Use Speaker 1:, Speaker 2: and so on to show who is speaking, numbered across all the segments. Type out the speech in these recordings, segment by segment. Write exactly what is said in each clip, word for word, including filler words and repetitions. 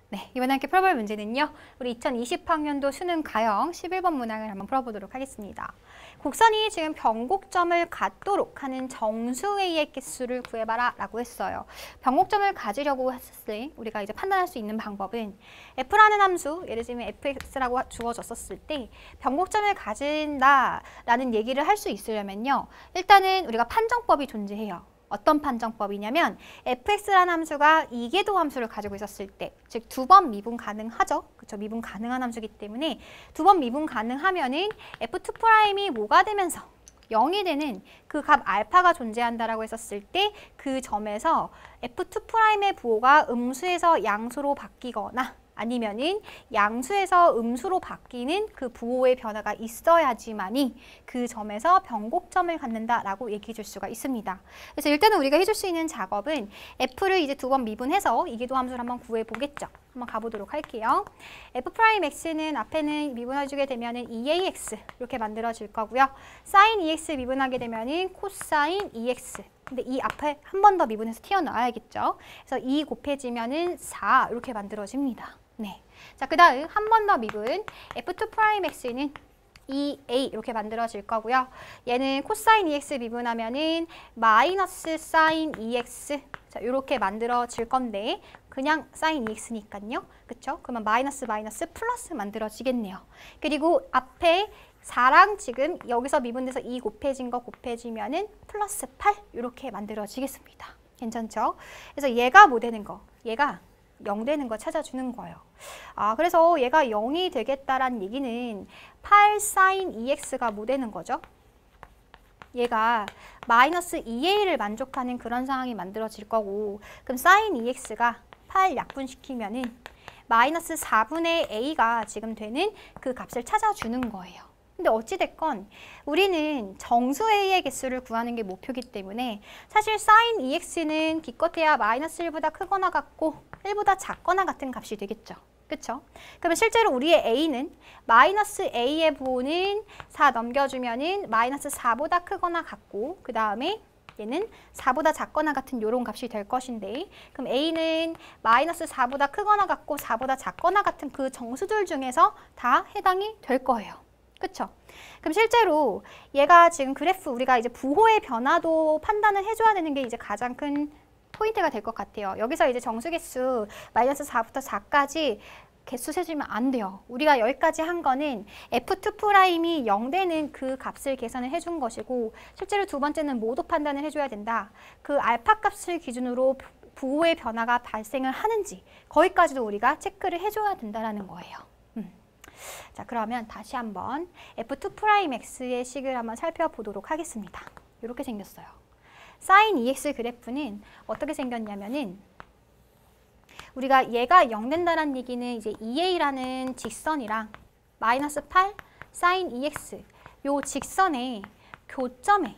Speaker 1: 네, 이번에 함께 풀어볼 문제는요. 우리 이천이십 학년도 수능 가형 십일 번 문항을 한번 풀어보도록 하겠습니다. 곡선이 지금 변곡점을 갖도록 하는 정수의 개수를 구해봐라 라고 했어요. 변곡점을 가지려고 했을 때 우리가 이제 판단할 수 있는 방법은 f라는 함수, 예를 들면 fx라고 주어졌었을 때 변곡점을 가진다 라는 얘기를 할 수 있으려면요. 일단은 우리가 판정법이 존재해요. 어떤 판정법이냐면 fx라는 함수가 이계도 함수를 가지고 있었을 때, 즉 두 번 미분 가능하죠. 그렇죠? 미분 가능한 함수이기 때문에 두 번 미분 가능하면은 에프투' 뭐가 되면서 영이 되는 그 값 알파가 존재한다라고 했었을 때 그 점에서 에프투'의 부호가 음수에서 양수로 바뀌거나 아니면은 양수에서 음수로 바뀌는 그 부호의 변화가 있어야지만이 그 점에서 변곡점을 갖는다라고 얘기해 줄 수가 있습니다. 그래서 일단은 우리가 해줄 수 있는 작업은 f를 이제 두 번 미분해서 이계도 함수를 한번 구해 보겠죠. 한번 가보도록 할게요. f'x는 앞에는 미분해주게 되면은 이에이엑스 이렇게 만들어질 거고요. sin 이엑스 미분하게 되면은 코사인 이엑스. 근데 이 앞에 한 번 더 미분해서 튀어나와야겠죠. 그래서 이 곱해지면은 사 이렇게 만들어집니다. 네. 자, 그 다음 한 번 더 미분 에프투'x는 이에이 이렇게 만들어질 거고요. 얘는 코사인 이엑스 미분하면은 마이너스 사인 이엑스 자, 이렇게 만들어질 건데 그냥 사인 이엑스니까요. 그쵸? 그러면 마이너스 마이너스 플러스 만들어지겠네요. 그리고 앞에 사랑 지금 여기서 미분돼서 이 곱해진 거 곱해지면은 플러스 팔 이렇게 만들어지겠습니다. 괜찮죠? 그래서 얘가 뭐 되는 거? 얘가 영 되는 거 찾아주는 거예요. 아, 그래서 얘가 영이 되겠다라는 얘기는 팔 사인 이엑스가 뭐 되는 거죠? 얘가 마이너스 이에이를 만족하는 그런 상황이 만들어질 거고 그럼 사인 이엑스가 팔 약분시키면은 마이너스 사분의 A가 지금 되는 그 값을 찾아주는 거예요. 근데 어찌됐건 우리는 정수 A의 개수를 구하는 게 목표이기 때문에 사실 sin 이엑스는 기껏해야 마이너스 일보다 크거나 같고 일보다 작거나 같은 값이 되겠죠. 그쵸? 그러면 실제로 우리의 A는 마이너스 A의 부호는 사 넘겨주면은 마이너스 사보다 크거나 같고 그 다음에 얘는 사보다 작거나 같은 이런 값이 될 것인데 그럼 A는 마이너스 사보다 크거나 같고 사보다 작거나 같은 그 정수들 중에서 다 해당이 될 거예요. 그쵸? 그럼 실제로 얘가 지금 그래프 우리가 이제 부호의 변화도 판단을 해줘야 되는 게 이제 가장 큰 포인트가 될 것 같아요. 여기서 이제 정수개수 마이너스 사부터 사까지 개수 세주면 안 돼요. 우리가 여기까지 한 거는 에프투'이 영 되는 그 값을 계산을 해준 것이고 실제로 두 번째는 모도 판단을 해줘야 된다. 그 알파 값을 기준으로 부호의 변화가 발생을 하는지 거기까지도 우리가 체크를 해줘야 된다는 거예요. 음. 자, 그러면 다시 한번 에프투'x의 식을 한번 살펴보도록 하겠습니다. 이렇게 생겼어요. sin 이엑스 그래프는 어떻게 생겼냐면은 우리가 얘가 영 된다는 얘기는 이제 이에이라는 직선이랑 마이너스 팔 sin 이엑스 요 직선의 교점에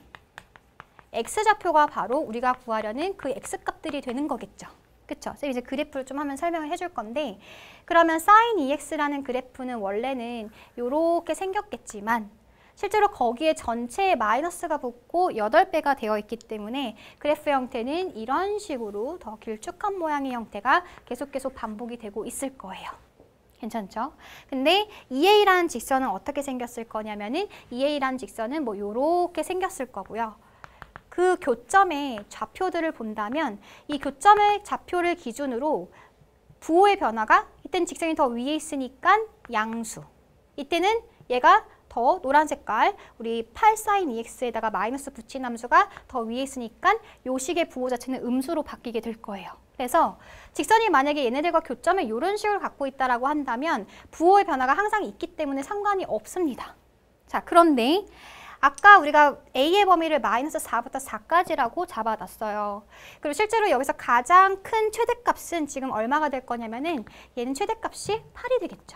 Speaker 1: x좌표가 바로 우리가 구하려는 그 x값들이 되는 거겠죠. 그쵸? 이제 그래프를 좀 하면 설명을 해줄 건데 그러면 sin 이엑스라는 그래프는 원래는 이렇게 생겼겠지만 실제로 거기에 전체에 마이너스가 붙고 여덟 배가 되어 있기 때문에 그래프 형태는 이런 식으로 더 길쭉한 모양의 형태가 계속 계속 반복이 되고 있을 거예요. 괜찮죠? 근데 이에이라는 직선은 어떻게 생겼을 거냐면은 이에이라는 직선은 뭐 요렇게 생겼을 거고요. 그 교점의 좌표들을 본다면 이 교점의 좌표를 기준으로 부호의 변화가 이때는 직선이 더 위에 있으니까 양수. 이때는 얘가 더 노란 색깔 우리 팔 사인 이엑스에다가 마이너스 붙인 함수가 더 위에 있으니까 요 식의 부호 자체는 음수로 바뀌게 될 거예요. 그래서 직선이 만약에 얘네들과 교점을 이런 식으로 갖고 있다라고 한다면 부호의 변화가 항상 있기 때문에 상관이 없습니다. 자, 그런데 아까 우리가 A의 범위를 마이너스 사부터 사까지라고 잡아놨어요. 그리고 실제로 여기서 가장 큰 최대값은 지금 얼마가 될 거냐면은 얘는 최대값이 팔이 되겠죠.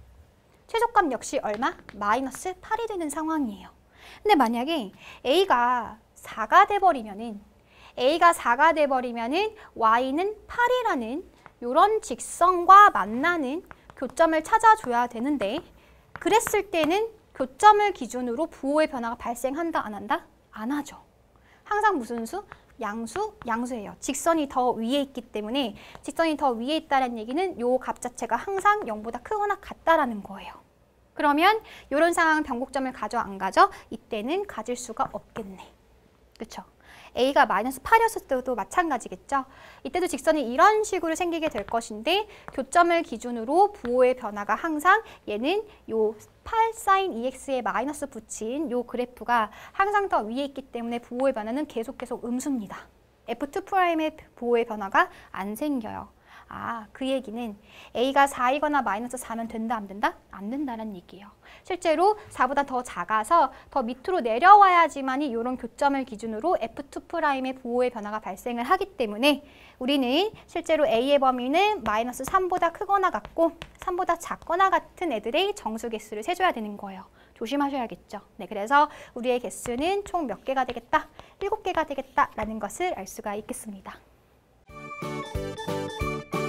Speaker 1: 최소값 역시 얼마? 마이너스 팔이 되는 상황이에요. 근데 만약에 A가 사가 돼버리면은 A가 사가 돼버리면은 Y는 팔이라는 이런 직선과 만나는 교점을 찾아줘야 되는데 그랬을 때는 교점을 기준으로 부호의 변화가 발생한다 안 한다? 안 하죠. 항상 무슨 수? 양수, 양수예요. 직선이 더 위에 있기 때문에 직선이 더 위에 있다는 얘기는 요 값 자체가 항상 영보다 크거나 같다라는 거예요. 그러면 이런 상황 변곡점을 가져 안 가져? 이때는 가질 수가 없겠네. 그쵸? A가 마이너스 팔이었을 때도 마찬가지겠죠? 이때도 직선이 이런 식으로 생기게 될 것인데 교점을 기준으로 부호의 변화가 항상 얘는 요 팔 사인 이엑스에 마이너스 붙인 요 그래프가 항상 더 위에 있기 때문에 부호의 변화는 계속 계속 음수입니다. 에프 투 프라임의 부호의 변화가 안 생겨요. 아, 그 얘기는 A가 사이거나 마이너스 사면 된다, 안 된다? 안 된다는 얘기예요. 실제로 사보다 더 작아서 더 밑으로 내려와야지만이 이런 교점을 기준으로 에프 투 프라임의 부호의 변화가 발생을 하기 때문에 우리는 실제로 A의 범위는 마이너스 삼보다 크거나 같고 삼보다 작거나 같은 애들의 정수 개수를 세줘야 되는 거예요. 조심하셔야겠죠. 네, 그래서 우리의 개수는 총 몇 개가 되겠다? 일곱 개가 되겠다라는 것을 알 수가 있겠습니다.